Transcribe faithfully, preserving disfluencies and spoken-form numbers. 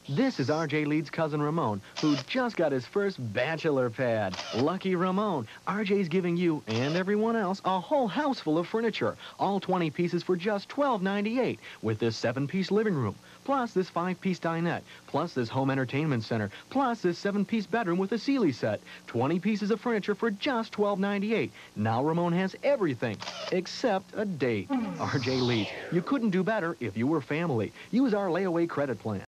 This is R J Leeds' cousin Ramon, who just got his first bachelor pad. Lucky Ramon. R J's giving you, and everyone else, a whole house full of furniture. All twenty pieces for just twelve ninety-eight, with this seven-piece living room, plus this five-piece dinette, plus this home entertainment center, plus this seven-piece bedroom with a Sealy set. twenty pieces of furniture for just twelve ninety-eight. Now Ramon has everything, except a date. R J Leeds, you couldn't do better if you were family. Use our layaway credit plan.